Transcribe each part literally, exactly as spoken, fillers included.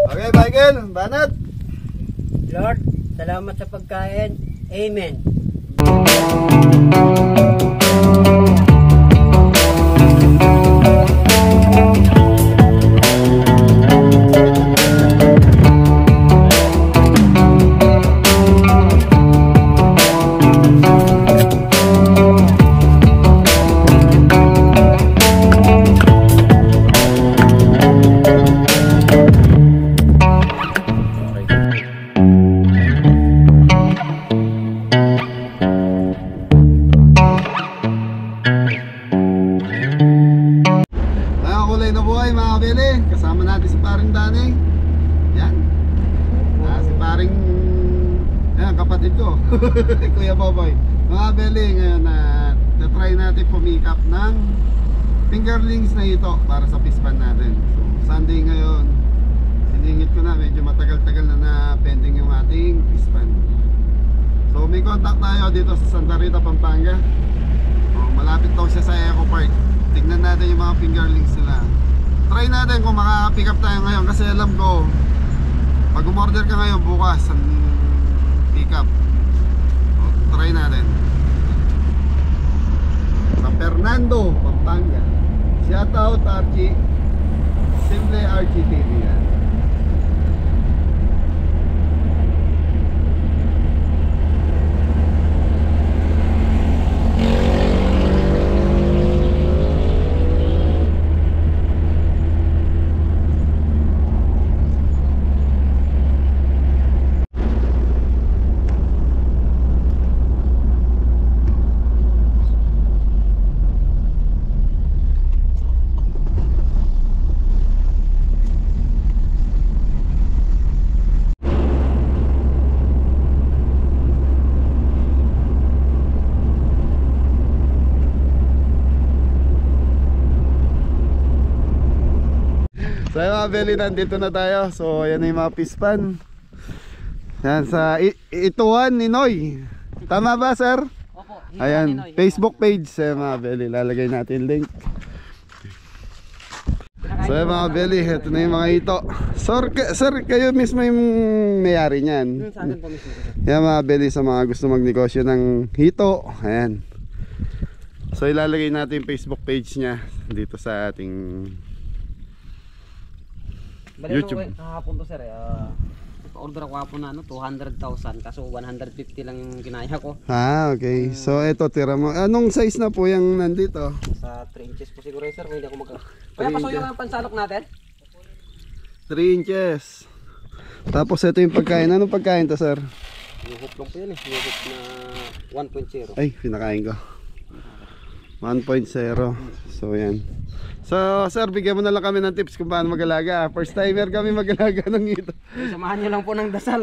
Okay, Michael, banat. Lord, salamat sa pagkain. Amen. Kasama natin si paring Danny. Yan. Ah, si paring yan, kapatid ko. Kuya Boboy. Mga Beli, ngayon na uh, na-try natin pumikap ng fingerlings na ito para sa pispan natin. So, Sunday ngayon. Siningit ko na, medyo matagal-tagal na na pending yung ating pispan. So, may contact tayo dito sa Santa Rita, Pampanga. So, malapit daw siya sa Eco Park. Tignan natin yung mga fingerlings nila. Try natin kung makaka-pick up tayo ngayon kasi alam ko pag umorder ka ngayon bukas ang pick up. So, try natin. Sa Fernando, Pampanga. Shout out Archie. Simple Archie T V yan. So yung mga Beli, nandito na tayo. So yan yung mga pispan. Yan sa Ituan ni Noy. Tama ba sir? Opo. Ayan, Facebook page sa mga Beli. Lalagay natin link. So yung mga Beli, ito na yung mga ito. Sir, sir kayo mismo yung mayari niyan. Yan mga Beli, sa mga gusto magnegosyo ng hito. Ayan. So ilalagay natin yung Facebook page niya dito sa ating YouTube. Kahapon to sir, uh, order ako hapon na ano, two hundred thousand kaso one hundred fifty lang yung ginaya ko. Ah, okay. So ito tira mo. Anong size na po yung nandito? Sa three inches po siguro sir, hindi ako mag. Kaya pasuyo ang pansalok natin? three inches. Tapos ito yung pagkain. Anong pagkain to sir? Yung hook lang po yan eh. Yung hook na one point zero. Ay, pinakain ko. one point zero. So yan. So sir, bigyan mo na lang kami ng tips kung paano mag-alaga. First timer kami mag-alaga ng ito. Samahan nyo lang po ng dasal.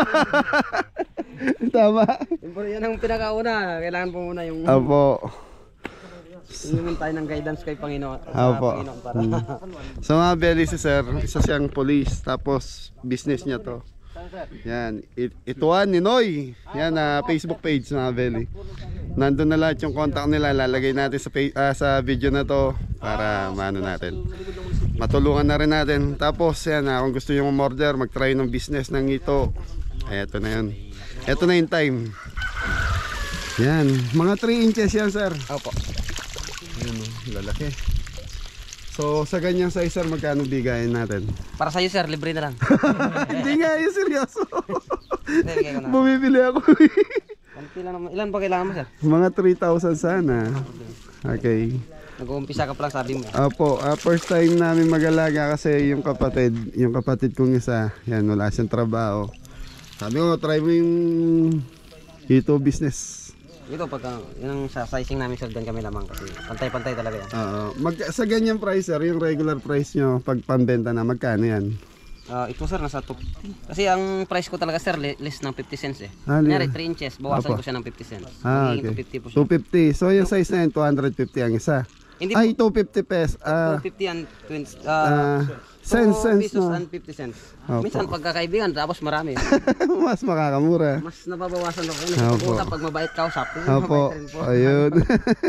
Tama. Yan ang pinakauna. Kailangan po muna yung Apo. Inumin tayo ng guidance kay Panginoon. Apo. Panginoon para. So mga Beli, si sir, isa siyang police. Tapos business niya to. Yan, Ituan ni Noy. Yan na uh, Facebook page mga Beli. Nandun na lahat yung contact nila. Lalagay natin sa, uh, sa video na to para maano natin, matulungan na rin natin. Tapos yan, uh, kung gusto nyo umorder, mag-try ng business ng ito, eto na yun. Eto na yung time. Yan, mga three inches yan sir. Opo. Yan, lalaki. So sa ganyang size sir, magkano bigayin natin? Para sa'yo sir, libre na lang. Hindi nga yun, seryoso. Bumibili ako. Ilan ba kailangan mo sir? Mga three thousand sana. Okay. Nag-uumpisa ka pa lang sabi mo. Opo, uh, first time namin mag-alaga kasi yung kapatid, yung kapatid kong isa, yan, wala siyang trabaho. Sabi ko, try mo yung hito business. Ito pagka, yun ang sa sizing namin sir, doon kami lamang kasi pantay-pantay talaga yan. Oo. Mag, sa ganyang price sir, yung regular price nyo, pag pambenta na, magkano yan? Uh, ito sir, nasa two fifty. Kasi ang price ko talaga sir, less ng fifty cents eh. Ah, Kunyari three inches, bawasan Apo. ko siya ng fifty cents. Ah, Magiging okay. two fifty po siya. two fifty. So yung size na yun, two hundred fifty ang isa. Hindi Ay, po, two fifty pesos. Ah, two fifty and twenty, ah, uh, cents, two cents pesos no. and fifty cents. Opo. Minsan pagkakaibigan, tapos marami. Mas makakamura. Mas nababawasan ako. Opo. Pag mabait ka, usap. Opo, Mabait rin po. ayun.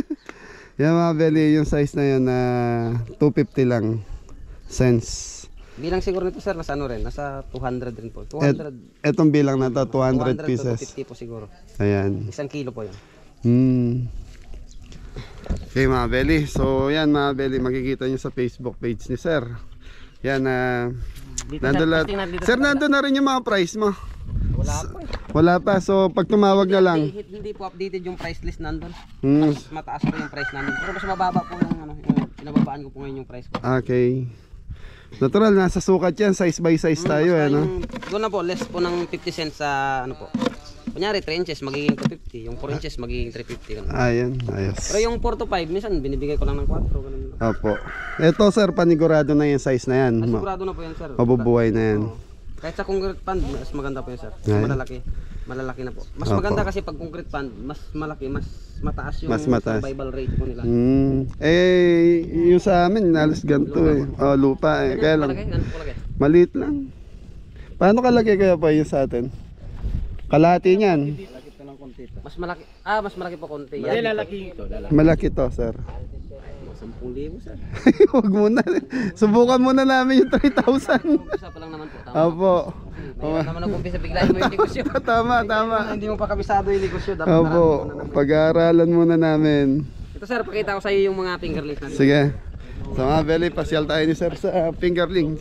Yan mga Beli, yung size na yun na two fifty lang cents. Bilang siguro nito sir, nasa ano rin, nasa two hundred rin po. two hundred. Et, etong bilang na to, two hundred two pieces. to two fifty po siguro. Ayan. Isang kilo po yun. Hmm. Okay mga Belly, so yan mga Belly, makikita nyo sa Facebook page ni Sir. Yan na uh, nandun lahat. Sir, nandun na rin yung mga price mo. Wala po eh. Wala pa, so pag tumawag na lang. Hindi, hindi po updated yung price list nandun. Hmm. Mas mataas po yung price nandun. Pero mas mababa po yung ano, yung pinababaan ko po ngayon yung price ko. Okay. Natural, nasa sukat yan, size by size Hmm, tayo basta eh, no? yung- Doon na po, less po ng fifty cents sa ano po. Kunyari three inches magiging two fifty, yung four inches magiging three fifty. Ganun. Ayan, ayos. Pero yung four to five, minsan binibigay ko lang ng four, ganun. Opo. Ito Sir, panigurado na yung size na yan. Ah, Ma- sigurado na po yan sir. Mabubuhay na yan. Oo. Kahit sa concrete pan, mas maganda po yan sir. Mas Ay. malalaki. Malalaki na po. Mas Opo. maganda kasi pag concrete pan, mas malaki, mas mataas yung Mas mataas. survival rate po nila. Hmm. Eh, yung sa amin, halos ganito eh. Oh, lupa eh. Kaya lang, Palagay, ganun po lagay. maliit lang. Paano kalaki kaya pa yung sa atin? Kalahati niyan. Mas malaki. Ah, mas malaki po konti. Yan. lalaki ito, lalaki. Malaki to, sir. Sampung libo sir. Huwag muna. Subukan muna namin yung three thousand. Umpisa pa lang naman po. Tama. Opo. Mayroon naman nag-umpisa, biglayin mo yung negosyo. Tama, tama. Hindi mo pa kabisado yung negosyo. Dapat Opo. marami mo na naman. Pag-aaralan muna namin. Ito sir, pakita ko sa iyo yung mga fingerlings natin. Sige. So mga Belly, pasyal tayo ni sir sa uh, fingerlings.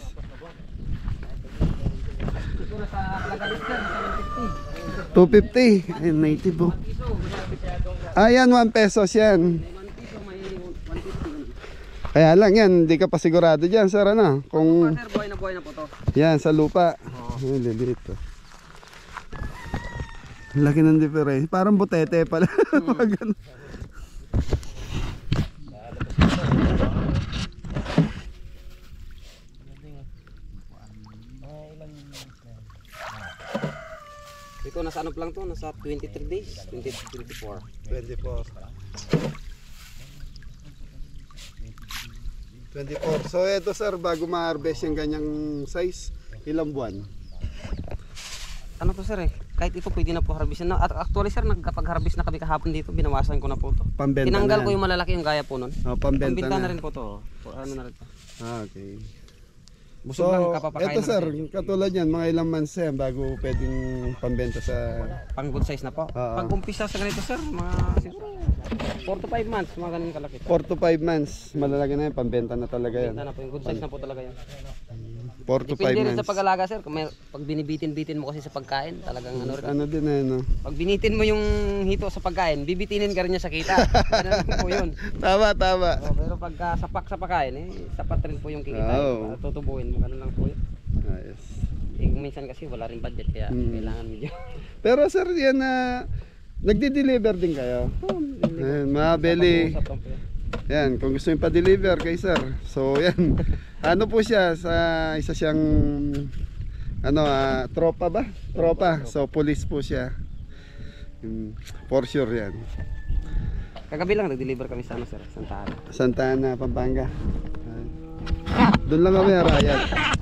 Ito na sa kalagalit sir, seven fifty. two fifty. Ayun, native oh. Ayan, one pesos yan. one piso may one fifty. Kaya lang yan, hindi ka pa sigurado dyan, sir, ano? Kung Sir, buhay na buhay na po to. yan, sa lupa. Ay, liliit to. Laki ng difference. Parang butete pala. Pag ano. Ito nasa ano pa lang to, nasa twenty-three days, twenty, twenty-four. twenty-four. twenty-four. So ito sir, bago ma-harvest yung ganyang size, ilang buwan? Ano to sir eh, kahit ito pwede na po harvestin na. At actually sir, nagkapag-harvest na kami kahapon dito, binawasan ko na po to. Pambenta Tinanggal na ko yan. yung malalaki yung gaya po nun. Oh, pambenta, Pambenta na na. rin po to. Po, ano na rin to. Ah, okay. Busog lang, kapapakain ito na sir, rin. katulad yan, mga ilang months yan bago pwedeng pambenta sa... Pang good size na po. Oo. Pag umpisa sa ganito sir, mga siguro four to five months, mga ganun kalaki. four to five months, malalaki na yan, pambenta na talaga yan. Pambenta na po, yung good size na po talaga yan. four to five Depende rin sa months. pag-alaga sir, kung may, pag binibitin-bitin mo kasi sa pagkain, talagang ano rin. Ano din eh, no? Pag binitin mo yung hito sa pagkain, bibitinin ka rin niya sa kita. Ganun lang po yun. Tama, tama. Oh, pero pagka sapak sa pagkain, eh, sapat rin po yung kikita. Oo. Oh. Tutubuin mo, ganun lang po yun. Ayos. Eh, minsan kasi wala rin budget, kaya Hmm. kailangan medyo. Pero sir, yan na nagdi-deliver din kayo. Ayan, mga Belly. Usap lang po yan. Yan, kung gusto niyo pa-deliver kay sir. So, yan. Ano po siya sa isa siyang ano, ah, tropa ba? Tropa. So, police po siya. Hmm, for sure yan. Kagabi lang nag-deliver kami sa ano sir, Santa Ana. Santa Ana, Pampanga. Doon lang kami, Arayat.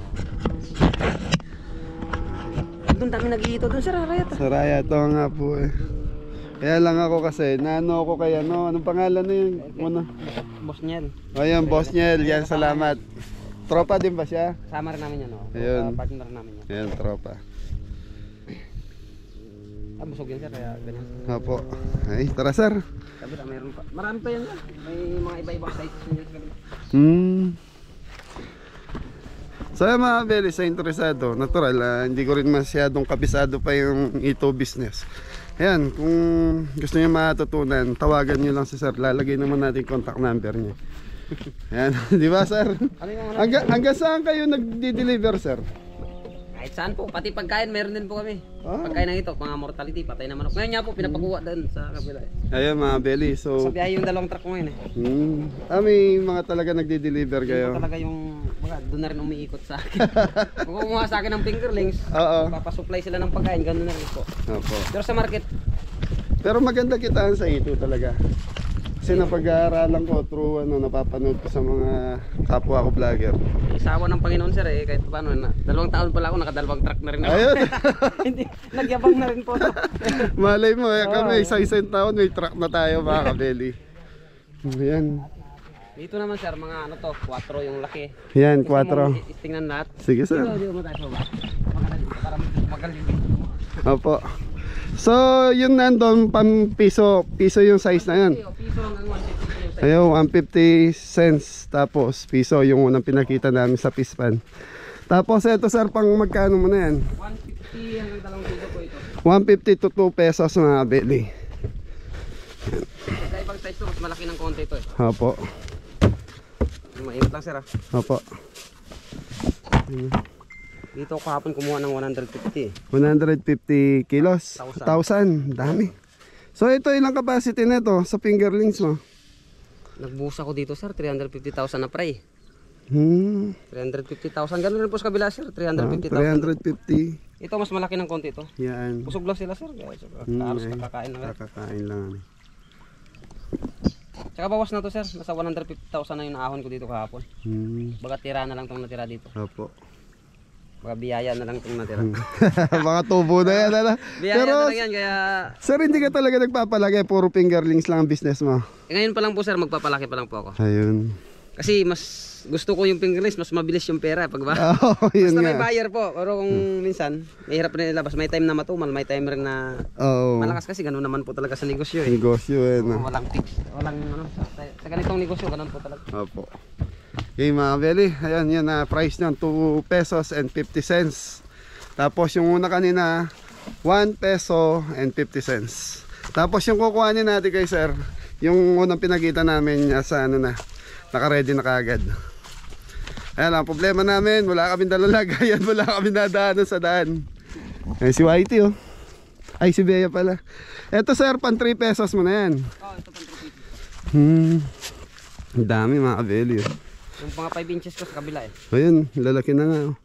Doon dami nag-iito doon sir, Arayat. Sa Arayat, ito nga po eh. Kaya lang ako kasi, naano ako kay ano, anong pangalan na yun? Muna. Boss Niel. Ayun, Boss Niel, yan, salamat. Tropa din ba siya? Sama rin namin yan, oh. Ayun. Uh, partner namin yan. Ayun, tropa. Ah, busog yan sir, kaya ganyan. Opo. Ay, tara sir. Kabila, mayroon pa. Marami pa yan sir. May mga iba-ibang sites niya sa kabila. Hmm. So yung mga Belly, sa interesado, natural, ah, hindi ko rin masyadong kabisado pa yung ito business. Ayan, kung gusto niyo matutunan, tawagan niyo lang si sir. Lalagay naman natin contact number niya. Ayan, di ba sir? Ano yung mga Hangga, hanggang saan kayo nagdi-deliver sir? kahit saan po, pati pagkain meron din po kami. Ah. Pagkain ng ito, mga mortality, patay na manok. Ngayon nga po, pinapakuha doon sa kabila. Ayan mga Belly, Sa so... biyahe yung dalawang truck ko ngayon eh. Hmm. Ah, may mga talaga nagdi-deliver Yun kayo? po talaga yung, mga, doon na rin umiikot sa akin. Kung kumuha sa akin ng fingerlings, Oo. papasupply sila ng pagkain, gano'n na rin po. Opo. Pero sa market, Pero maganda kitaan sa ito talaga. Kasi napag-aaralan ko through ano, napapanood ko sa mga kapwa ko vlogger. isawa ng Panginoon sir eh, kahit paano, na, dalawang taon pala ako, nakadalawang truck na rin ako. Ayun. Hindi, nagyabang na rin po. Malay mo, eh, Oo. kami isang isang taon may truck na tayo mga kabeli. Ayan. Dito naman sir, mga ano to, four yung laki. Yan, Gusto four. mo i- tingnan lahat. Sige sir. Dito, dito mo tayo sa baba. Magaling, para magaling. Opo. So, yun nandun, pang piso, piso yung size na yan. Piso hanggang one fifty yung size. Ayun, one fifty cents. Tapos, piso yung unang pinakita namin sa pispan. Tapos, eto sir, pang magkano mo na yan? one fifty hanggang dalawang kilo po ito. one fifty to two pesos mga beli. Sa ibang size to, mas malaki ng konti ito eh. Opo. Mainit lang sir ah. Opo. Dito ako kahapon kumuha ng one fifty. one fifty kilos. Thousand. one thousand. Dami. So, ito ilang capacity na ito sa fingerlings mo? Nagbuhos ako dito sir, three hundred fifty thousand na pre. Hmm. three hundred fifty thousand. Ganun rin po sa kabila sir, three hundred fifty three thousand. hundred fifty. Ito mas malaki ng konti ito. Yan. Busog lang sila sir. Kaya Hmm, halos ay. kakakain lang. Kakakain lang. Tsaka bawas na to sir, nasa one hundred fifty thousand na yung ahon ko dito kahapon. Hmm. Baga tira na lang itong natira dito. Opo. Baga biyaya na lang itong natira. Mga tubo na yan. Ala. Biyaya Pero, na lang yan kaya... sir, hindi ka talaga nagpapalagay. Puro fingerlings lang ang business mo. Eh, ngayon pa lang po sir, magpapalaki pa lang po ako. Ayun. Kasi mas gusto ko yung fingerlings, mas mabilis yung pera pag ba? Oo, yun Basta may nga. buyer po. Pero kung minsan, mahirap rin ilabas. May time na matumal, may time rin na Oo. malakas kasi ganun naman po talaga sa negosyo eh. Negosyo eh. No? Walang fix, walang ano, sa, sa ganitong negosyo, ganun po talaga. Opo. Okay mga beli, ayan yun na price nyan, two pesos and fifty cents. Tapos yung una kanina, one peso and fifty cents. Tapos yung kukuhanin natin kay sir, yung unang pinakita namin niya sa ano na, naka-ready na kaagad. Ayan ang problema namin, wala kaming dalalagayan, wala kaming nadaanan sa daan. Ay si Whitey oh. Ay si Bea pala. Eto sir, pan three pesos mo na yan. Oh, ito pang three fifty. Hmm. Ang dami mga kabeli oh. Yung mga five inches ko sa kabila eh. Ayun, lalaki na nga oh.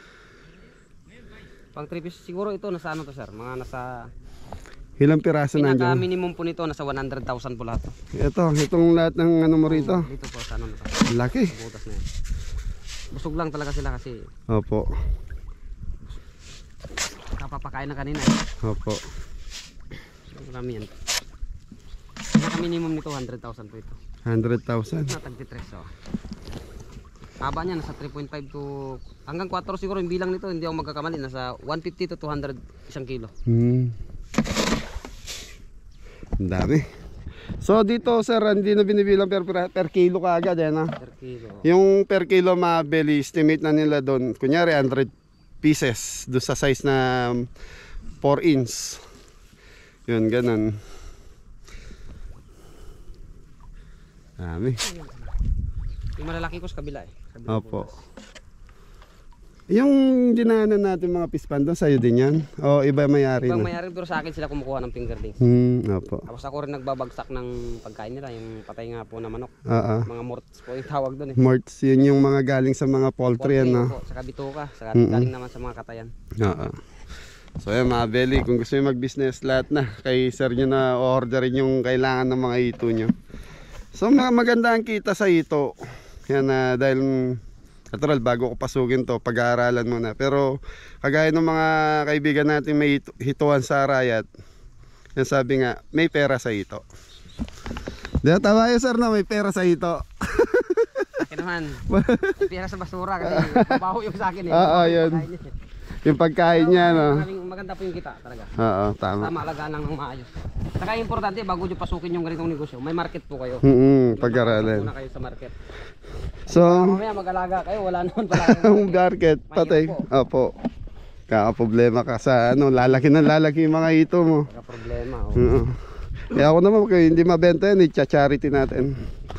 Pang three pieces siguro ito nasa ano to sir? Mga nasa Ilang piraso na pinaka dyan? minimum po nito nasa one hundred thousand po lahat. Ito, itong lahat ng ano mo rito. Dito po sa ano na to. Laki. Butas na yan. Busog lang talaga sila kasi Opo. kapapakain na kanina eh. Opo. So, marami yan. Pinaka minimum nito one hundred thousand po ito. one hundred thousand. Natagtitres so. Haba niya nasa three point five to hanggang four siguro yung bilang nito, hindi ako magkakamali, nasa one fifty to two hundred isang kilo. Hmm. Ang dami. So dito sir, hindi na binibilang per, per, per kilo kaagad eh no? Per kilo. Yung per kilo mabili, estimate na nila doon. Kunyari one hundred pieces do sa size na four inch. Yun, ganun. Dami. Yung malalaki ko sa kabila eh. Kabila Opo. butas. Yung dinaanan natin mga pispan doon, sa'yo din yan? O iba mayari Ibang na? mayari pero sa akin sila kumukuha ng fingerlings. Hmm, opo. Tapos ako rin nagbabagsak ng pagkain nila, yung patay nga po na manok. Oo. Mga morts po yung tawag doon eh. Morts, yun yung mga galing sa mga poultry, Poultry ano? po, saka bituka, saka Mm-mm. galing naman sa mga katayan. Oo. So yan mga belly, kung gusto nyo mag-business lahat na, kay sir nyo na orderin yung kailangan ng mga ito nyo. So mga maganda ang kita sa ito. Yan na dahil natural bago ko pasukin to, pag-aaralan muna. Pero kagaya ng mga kaibigan natin may hito- hituan sa Arayat, yan sabi nga, may pera sa ito. Di ba tama yun sir na may pera sa ito? Akin naman, may pera sa basura kasi mabaho yung sa akin eh. Oo, yun. Pagkain niya. Yung pagkain niya, no? Maraming- Maganda po yung kita talaga. Oo, tama. Tama, alagaan lang ng maayos. Saka importante, bago nyo pasukin yung ganitong negosyo, may market po kayo. Mm-mm, pag-aralan. Muna kayo sa market. So, Mamaya mag-alaga kayo, wala naman pala ang kayong market, patay. Opo. Kaka-problema ka sa ano, lalaki ng lalaki yung mga ito mo. Mga problema. Oh. Oo. Kaya ako naman, kaya hindi mabenta yan, i-charity natin.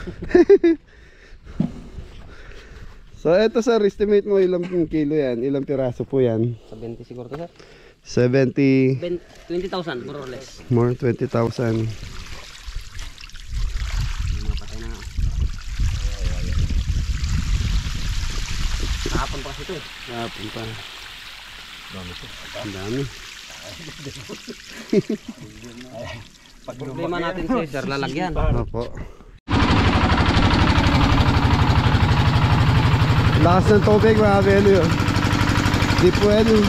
So, eto sir, estimate mo ilang kilo yan, ilang piraso po yan? Sa twenty siguro to sir. seventy, twenty thousand more or less. more twenty thousand. Mga patay na. Kahapon pa kasi ito eh. Hapon pa. Ang dami. Problema natin sa sir, lalagyan. Opo. Lakas ng tubig mga belo yun. Di pwede.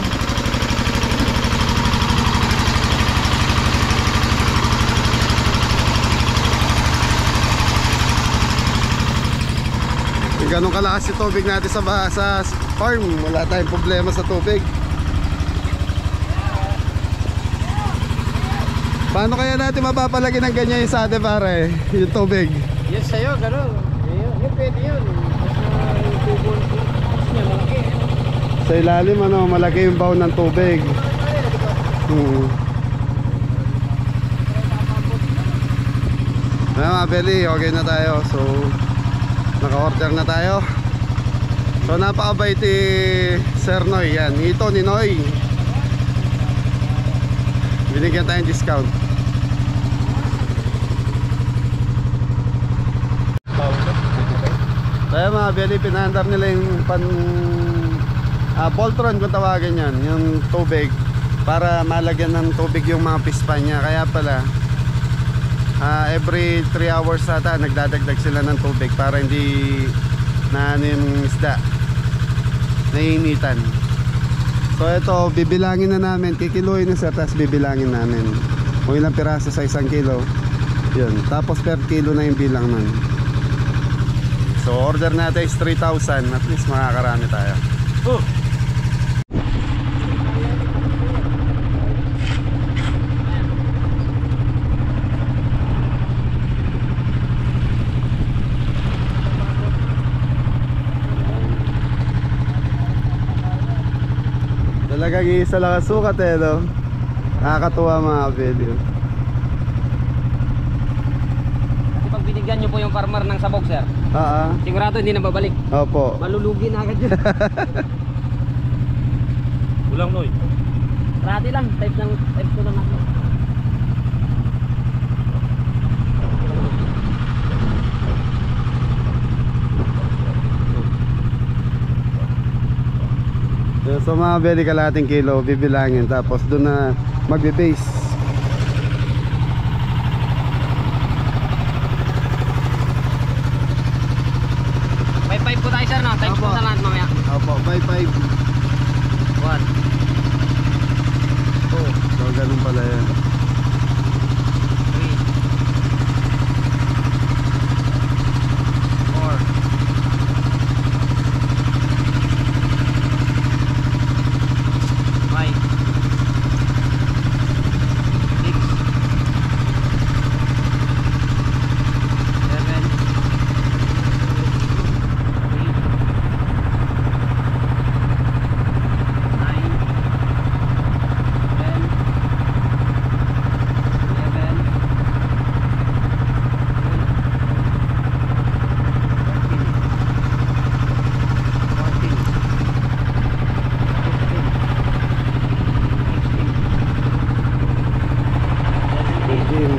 ganun kalakas yung tubig natin sa, ba- sa farm, wala tayong problema sa tubig. Paano kaya natin mapapalagi ng ganyan yung sade pare, yung tubig? Yes, sa'yo, gano'n. Yun, yun, pwede yun. Basta yung tubo niya, malaki. Sa ilalim ano, malaki yung baon ng tubig. Hmm. Ayan mga belly, okay na tayo. So naka-order na tayo. So napakabait ni Sir Noy. Yan, ito ni Noy. Binigyan tayong discount. Kaya mga belly, pinahandar nila yung pan uh, Voltron kung tawagin yan, yung tubig, para malagyan ng tubig yung mga pispa niya. Kaya pala uh, every three hours ata nagdadagdag sila ng tubig para hindi na ano yung isda naiinitan. So ito, bibilangin na namin, kikiluin na sir, tapos bibilangin namin kung ilang piraso sa isang kilo. Yun, tapos per kilo na yung bilang nun. So order natin is three thousand, at least makakarami tayo. Oh. Talagang isa lang ang sukat eh, no? Nakakatuwa mga video. Kasi pag binigyan nyo po yung farmer ng sabog sir, Ah, sigurado hindi na babalik. opo. Malulugi na agad yun. Ulang, Noy. Rati lang, type ng type ko lang ako. So mga belly, kalating kilo bibilangin, tapos doon na magbe-base. five five po tayo sir no, type Opo. po na lahat mamaya. Opo, five five. one, two, So ganun pala yan. three, four, five, six, seven, eight, nine, ten, eleven, fourteen, fifteen.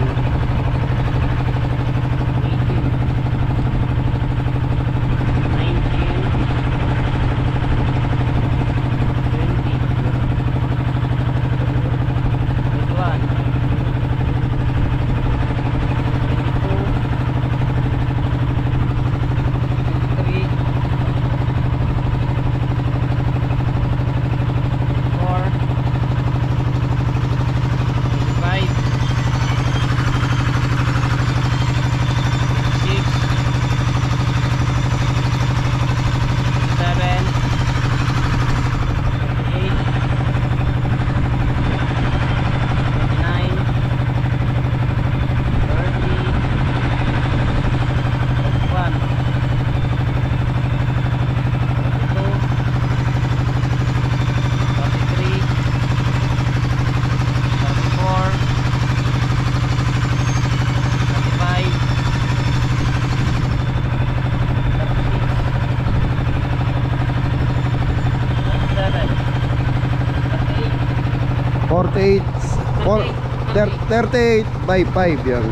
forty-eight, four, thirty-eight by five yan.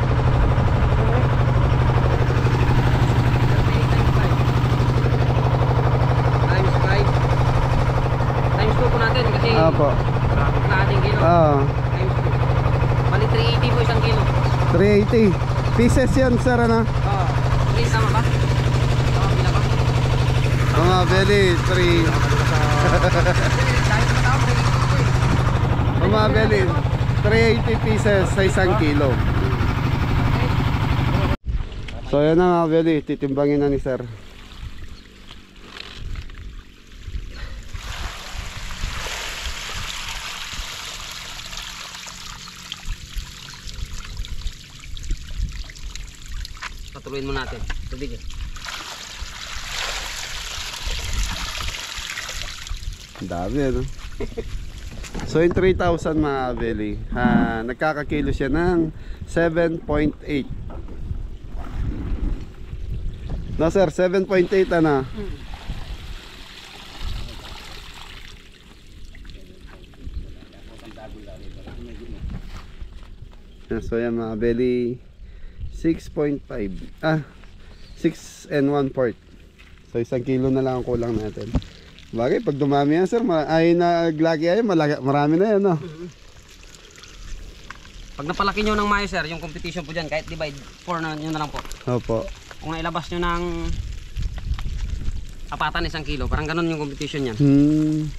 Times five. Times two po natin kasi Apo. na ating kilo. Ah, Times two. Bali three eighty po isang kilo. three eighty pieces yan sir, ano? Oo. Please, tama ba? Tama, bila ba? Mga belly, three. Mga belly, three eighty pieces sa isang kilo. So yan na mga belly, titimbangin na ni sir. Papatuloyin mo natin. Tubig eh. Ang dami ano. So yung three thousand mga kabeli, ah, nagkakakilo siya ng seven point eight. No sir, seven point eight ano. So yan mga kabeli, six point five. Ah, six and one fourth. So isang kilo na lang ang kulang natin. Bagay, pag dumami yan sir, ma- ay naglagi ay malaga, marami na yan no? Pag napalaki nyo ng mayo sir, yung competition po dyan, kahit divide four na nyo na lang po. Opo. Kung nailabas nyo ng apatan isang kilo, parang ganun yung competition yan. Hmm,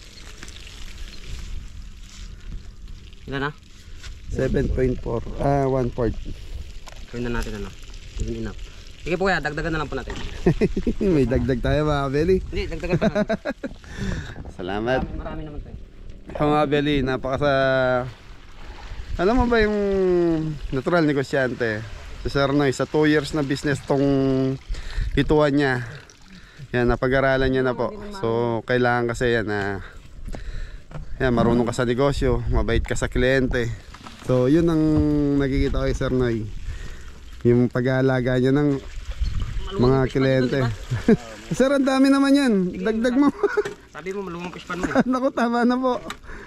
Ilan na? seven point four. Ah, one fourth. Gawin na natin ano. Even enough. Sige po kaya, dagdagan na lang po natin. May dagdag tayo mga kabeli. Hindi, dagdagan pa natin. Salamat. Marami, marami naman tayo. Mga kabeli, napaka sa... Alam mo ba yung natural negosyante? Si Sir Noy, sa two years na business tong hituan niya. Yan, napag-aralan niya na po. So, kailangan kasi yan na yan, marunong ka sa negosyo, mabait ka sa kliyente. So, yun ang nakikita ko kay Sir Noy. Yung pag-aalaga niya ng mga kliyente. Sir, ang dami naman yan. Dagdag mo. Sabi mo, malumang pispan mo. Naku, tama na po.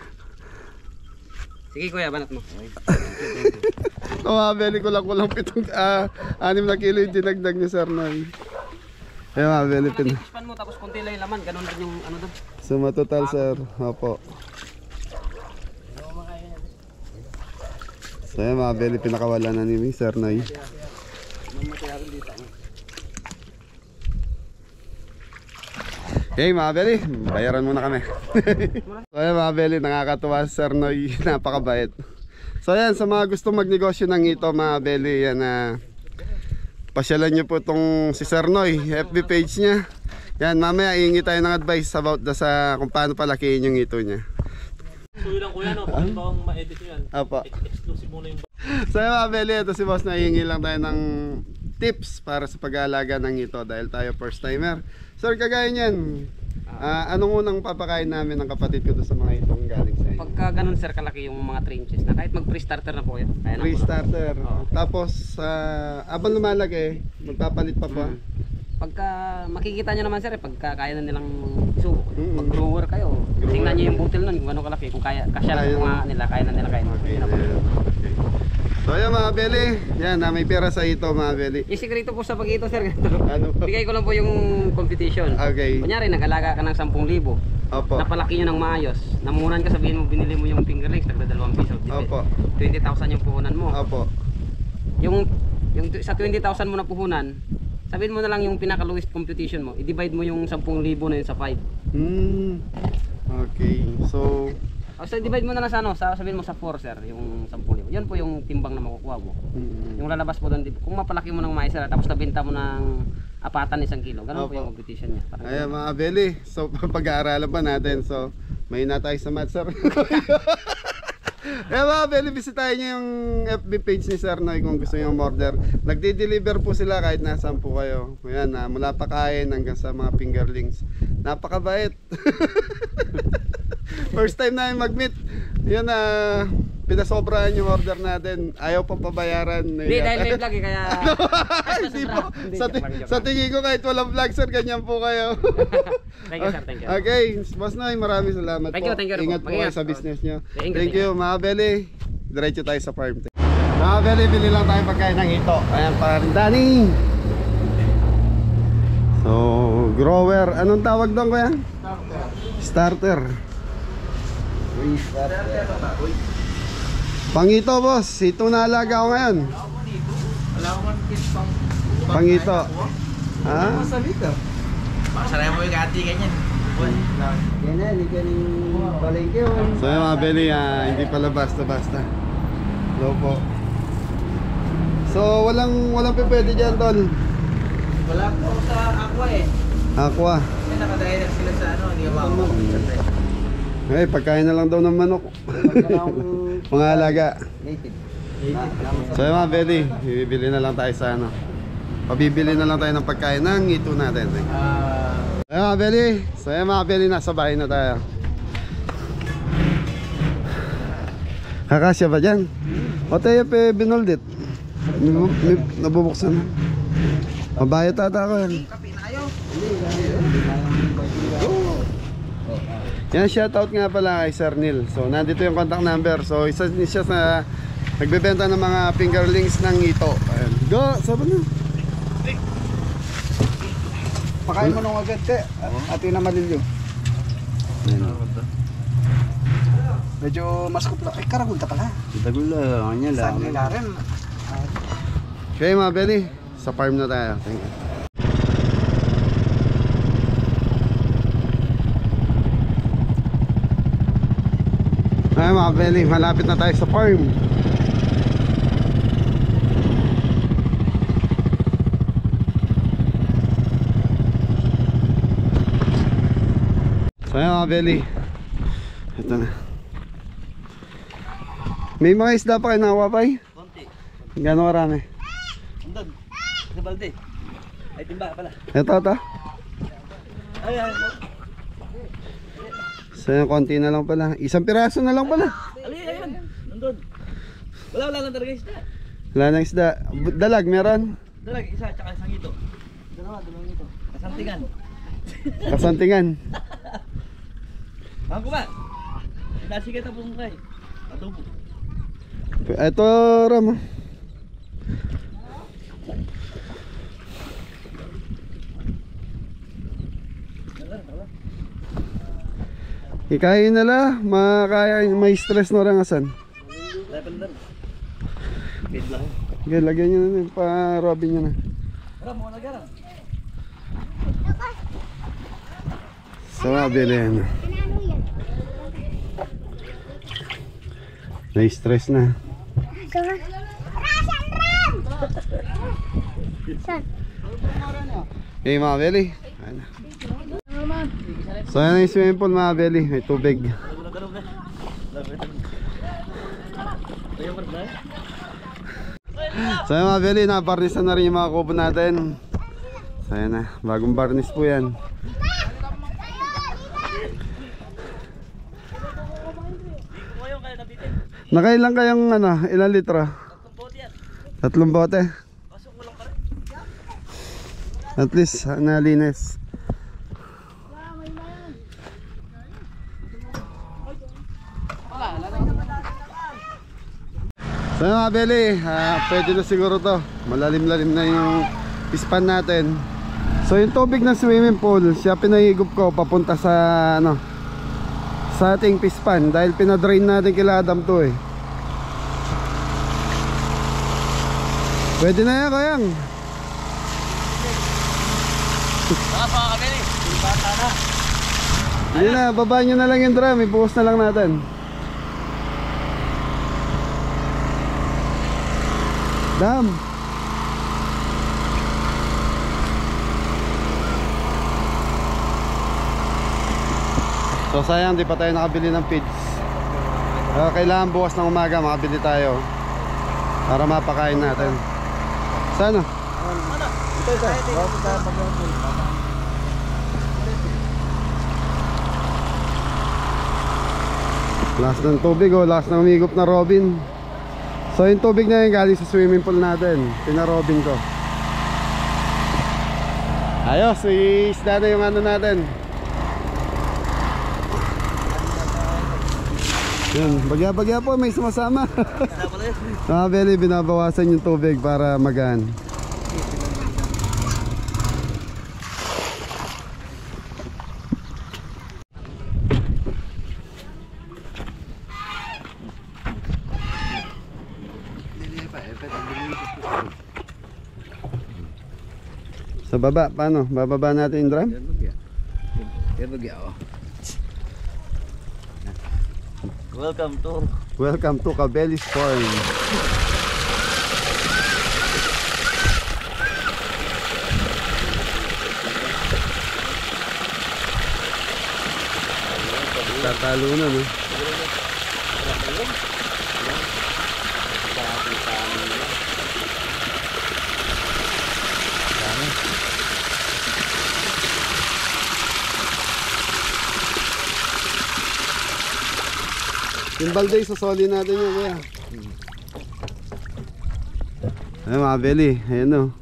Sige kuya, banat mo. Mabeli ko lang ko lang pitong ah, anim na kilo yung dinagdag ni Sir Noy. Kaya mabeli pin. Pispan mo tapos konti lang yung laman, ganun rin yung ano doon. So matotal sir, opo. So yan mabeli pinakawala na ni Sir Noy. Hey mga Beli, bayaran muna kami. So ayan mga Beli, nakakatuwa si Sir Noy, napakabait. So ayan, sa mga gusto magnegosyo ng ito mga Beli, yan na uh, pasyalan nyo po itong si Sir Noy, F B page niya. Yan, mamaya iingi tayo ng advice about da sa kung paano palakihin yung ito niya. Tuyo lang kuya no, paano ba ang ma-edit yan? Apa. Exclusive muna yung... So ayan mga Beli, ito si boss na iingi lang tayo ng tips para sa pag-aalaga ng ito dahil tayo first timer. Sir, kagaya niyan, uh, anong unang papakain namin ng kapatid ko doon sa mga itong galing sa inyo? Pagka ganun sir kalaki yung mga trenches na kahit mag pre-starter na po yun. Kaya na po. Pre-starter. Oo. Tapos, uh, abang lumalaki, magpapalit pa pa. Mm. Pagka makikita nyo naman sir, eh, pagka kaya na nilang subo, Mm. mag-grower kayo. Grower. Tingnan nyo yung butil nun kung gano'ng kalaki. Kung kaya, kasya lang Kaya kung na. nga nila, kaya na nila kain. Okay, Yun na po. okay. So ayan mga Beli, yan na may pera sa ito mga Beli. Yung sikreto po sa pag-ito sir, Ano po? bigay ko lang po yung competition. Okay. Kunyari, nag-alaga ka ng sampu libo. Opo. Napalaki nyo ng maayos. Namunan ka, sabihin mo, binili mo yung fingerlings, tagda dalawang piso. Opo. twenty thousand yung puhunan mo. Opo. Yung, yung t- sa twenty thousand mo na puhunan, sabihin mo na lang yung pinaka-lowest competition mo. I-divide mo yung sampu libo na yun sa five. Hmm. Okay. So, O so, divide mo na lang sa ano, sa, sabihin mo sa four sir, yung sampu libo. Yan po yung timbang na makukuha mo. mm, Yung lalabas mo doon, kung mapalaki mo ng mais sir, tapos nabenta mo ng apatan isang kilo. Ganun po Opo. yung competition niya. Parang ayan ganun. mga Beli, so pag-aaralan pa natin. So, may na tayo sa math sir. Ayan mga Beli, bisitahin nyo yung F B page ni Sir Noy kung gusto nyo order. Nagde-deliver po sila kahit nasaan po kayo. Ayan, na mula pa kain hanggang sa mga fingerlings. Napakabait. First time namin mag-meet. Yan na, uh, pinasobrahan yung order natin. Ayaw pa pabayaran. Hindi, dahil may vlog eh, kaya... Hindi po. Hindi, Sa, joke lang, joke sa lang. tingin ko kahit walang vlog sir, ganyan po kayo. Thank you sir, thank you. Okay, Boss Noy, maraming salamat Thank po. you, thank you rin po. Ingat po kayo Mag-ingat. sa business nyo. Thank you, Thank thank you, mga Beli. Diretso tayo sa farm. Mga Beli, bili lang tayo pagkain ng ito. Ayan, parindani. So, grower. Anong tawag doon kuya? Starter. Starter. Pangito boss, ito naalaga ko ngayon. Wala akong kids pang... Pangito. Ha? Masaraya mo yung gati ganyan. Yan na, hindi ka rin palengke o. So yung mga Beli, ah, hindi pala basta-basta. Hello po. So walang walang pe pwede dyan tol. Wala po sa aqua eh. Aqua. Kasi nakadirect sila sa ano, hindi ka mo. Eh, pagkain na lang daw ng manok. Mga alaga. Native. So yung mga Beli, bibili na lang tayo sa ano. Pabibili na lang tayo ng pagkain ng ito natin. Ah, Ayun mga Beli. So ayun mga Beli, nasa bahay na tayo. Kakasya ba dyan? O tayo pa binoldit. Nab- nab- Nabubuksan na. Mabayad tata ko yan. Yan, shoutout nga pala kay Sir Neil. So nandito yung contact number. So isa din siya sa nagbebenta ng mga fingerlings ng ito. Ayan. Go! Sabi na. pakain mo nung agad te. At yun na malilyo. Medyo maskop lang. Ay, karagulta pala. Dagula, kanya Saan nila rin? Okay mga Beli, sa farm na tayo. Thank you. Ay mga Beli, malapit na tayo sa farm. So ayun mga Beli, ito na. May mga isda pa kayo nakuha pa eh? Konti. Gano'ng karami? Andun. Sa balde. Ay, timba pala. Ito, ito. Ay, ay. So yung konti na lang pala. Isang piraso na lang pala. Ali, ayun. Nandun. Wala, wala lang talaga isda. Wala nang isda. B- Dalag, meron? Dalag, isa, tsaka isang ito. Dalawa, dalawa ito. Kasantingan. Kasantingan. Bangko ba? Dasi kita po kay. Adobo. Ito, Ram. Ikain na la. Makaya, may stress na rangasan. Level lang. Bid lang. Okay, lagyan nyo na yun. Pa-robin nyo na. Ram, mo na garam. So, mabili yan. Na-stress na. Okay mga Beli. Ayan na. So yan ang swimming pool mga Beli. May tubig. So yan mga Beli, nabarnis na rin yung mga kubo natin. So yan na, bagong barnis po yan. Nakailang kayong ano, ilang litro? Tatlong bote. At least nalinis. So mga Beli, uh, pwede na siguro to. Malalim-lalim na yung pispan natin. So yung tubig ng swimming pool, siya pinahigop ko papunta sa ano, sa ating pispan dahil pinadrain natin kila Adam to eh. Pwede na yan kayang. Baka pa kami ni. Bata na. Hindi na, baba nyo na lang yung drum. Ibuhos na lang natin. Dam. So sayang, di pa tayo nakabili ng feeds. uh, Kailangan bukas ng umaga makabili tayo para mapakain natin. Sana? Ito, ito. Bawas tayo pag-upload. Last ng tubig oh, last ng umigop na Robin. So yung tubig na yun galing sa swimming pool natin. Pina-Robin ko. Ayos, isda na yung ano natin. Yun, bagya-bagya po, may sumasama. Mga Beli, binabawasan yung tubig para magaan. Sa baba, paano? Bababa natin yung drum? Welcome to Welcome to Cabeli's Farm. Tatalo na no? Yung balde, susoli natin yun, kuya. Ay, mga belly. Ayan o.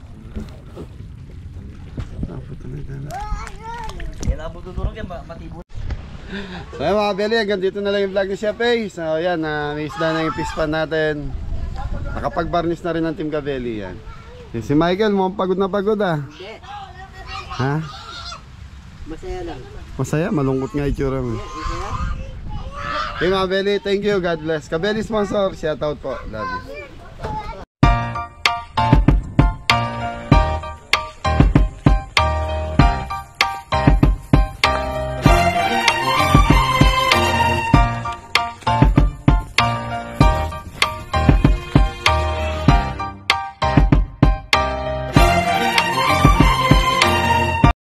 So ayan mga belly, hanggang dito na lang yung vlog ni Chef A. So ayan, uh, may isda na yung fish pan natin. Nakapag-varnish na rin ng Team Gabelli yan. Yung si Michael, mukhang pagod na pagod ah. Hindi. Ha? Masaya lang. Masaya, malungkot nga itsura mo. Masaya? Okay mga belly, thank you, God bless. Kabelli sponsor, shout out po. Love you.